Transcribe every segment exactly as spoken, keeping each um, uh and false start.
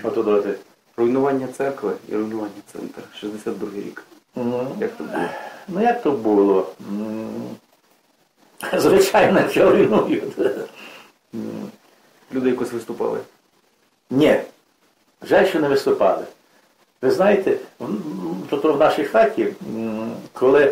Ото доти. Руйнування церкви і руйнування центру. шістдесят другий рік. Mm. Як то було? Ну як то було? Mm. Звичайно, що руйнують. Люди якось виступали? Ні. Жаль, що не виступали. Ви знаєте, тут в нашій хаті, коли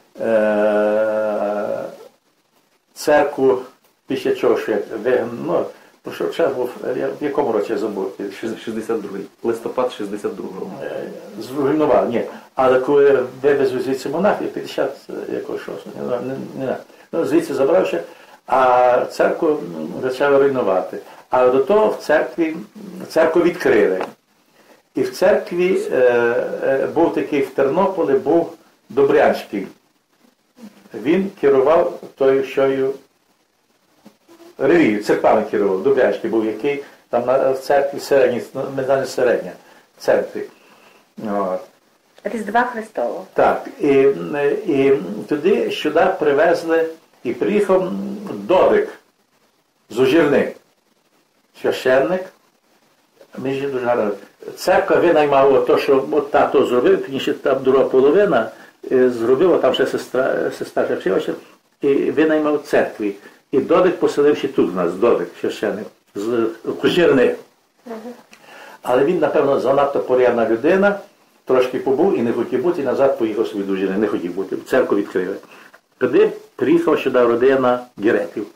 е- церкву після чого ще ну, що час був, в якому році я забув? шістдесят другий. Листопад шістдесят другого. Зруйнував, ні. Але коли вивезли звідси монахів, п'ятдесят якого шостого, не, не, не. Ну, звідси забравши, а церкву почали руйнувати. А до того в церкві, церкву відкрили. І в церкві е, е, був такий в Тернополі, був Добрянський. Він керував тою щою релігією, церквами керував. Добрянський був, який там на, в церкві середній, медальна середня, в центрі. От. Різдва Христового. Так, і, і туди, сюди привезли, і приїхав Додик з Ужірни, священник. Мені ж дуже гарно. Церква винаймала те, що от тато зробив, пізніше там друга половина зробила, там ще сестра, сестра Шевчевича, і винаймав церкві. І Додик поселився тут в нас, Додик, священник, з Ужірни. Але він, напевно, занадто порядна людина, трошки побув і не хотів бути, і назад поїхав собі до Ужірни, не хотів бути, церкву відкрили. Тоді приїхала сюди родина Геретів.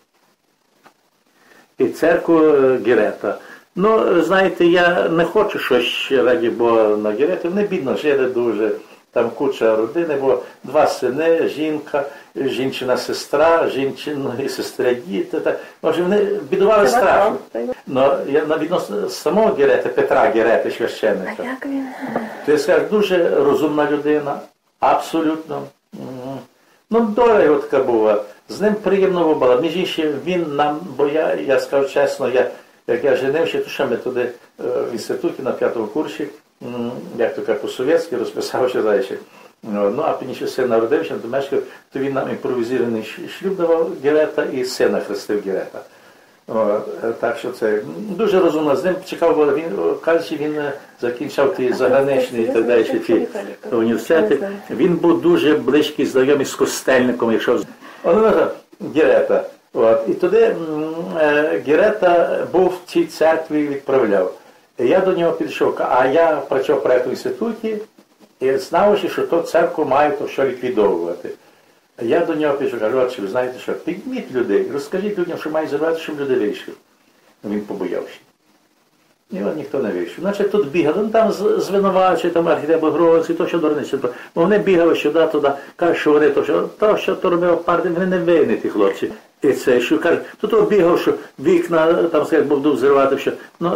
І церкву Герета. Ну, знаєте, я не хочу щось, раді Бога, на Геретів. Не бідно жили дуже. Там куча родини, бо два сини, жінка, жінчина-сестра, жінчина і сестра діти. Так. Може, вони бідували страшно. Но я на відносно самого Герета, Петра Герети, священника. А як він? Ти скажеш, дуже розумна людина, абсолютно. Ну, доля його така була. З ним приємно було. Між іншим, він нам, бо я, я скажу чесно, я, як я женився, то ще ми туди в інституті на п'ятому курсі, як то кажуть, по-совєтськи розписав, що далі. Ну, а пізніше син народився, то мешкав, то він нам імпровізований шлюб давав Герета і сина хрестив Герета. О, так що це дуже розумно. З ним цікаво було, він, кажучи, він закінчив ті заграничні і так далі ті університети. Він був дуже близький знайомий з Костельником, якщо... Воно Герета. От. І туди е, Герета був в цій церкві, відправляв. І я до нього підійшов, а я працював в проєктному інституті і знав, що то церкву має то що ліквідовувати. Я до нього підійшов, кажу, от, ви знаєте що, підніміть людей, розкажіть людям, що мають зробити, щоб люди вийшли. Він побоявся. І от ніхто не вийшов. Значить, тут бігали, ну там звинувачують, там архітектор Гровицький, то що дурниці. Вони бігали сюди, туди, кажуть, що вони то, що то, що то робив партія, вони не винні, ті хлопці. І це, що кажуть, тут бігав, що вікна, там, сказать, був взривати, що, ну,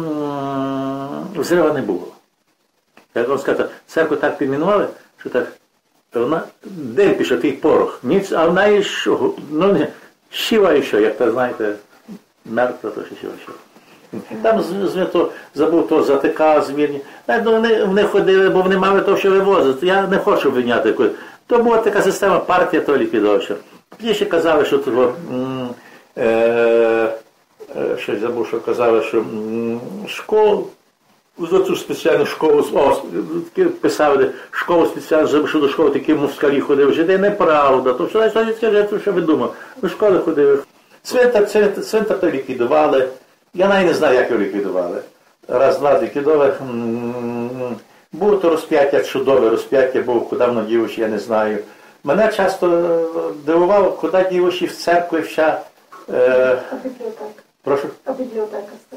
взрива не було. Як вам сказати, церкву так підмінували, що так, вона, день пішов, такий порох, ніц, а вона і що, ну, не, щива і що, як то, знаєте, мертва, то щива що. Там, звісно, забув то затика, звірні. Вони, вони ходили, бо вони мали то, що вивозити. Я не хочу виняти. То була така система, партія то ліквідовувала. Пізніше казали, що того, е, е, щось забув, що казали, що м, школу, за цю спеціальну школу, о, писали, школу спеціальну, що до школи такі москалі ходили, жиди, неправда, то що, що, що ви думали, до школи ходили. Цвинтар, цвинтар, цвинтар то ліквідували, я навіть не знаю, як його ліквідували. Раз-два ліквідували. Було то розп'яття, чудове розп'яття було, куди воно дівочі, я не знаю. Мене часто дивувало, куди дівочі в церкві вся... Е... А бібліотека? Прошу? А бібліотека з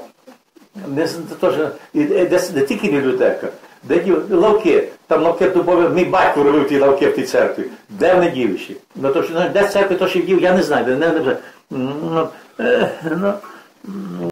Не, церкви? не, не, не тільки бібліотека, де дів... лавки, там лавки дубові, мій батько робив ті лавки в тій церкві. Де вони дівочі? Ну, то, що, де в церкві то, що дів, я не знаю. Де, не, не, ну, е, ну,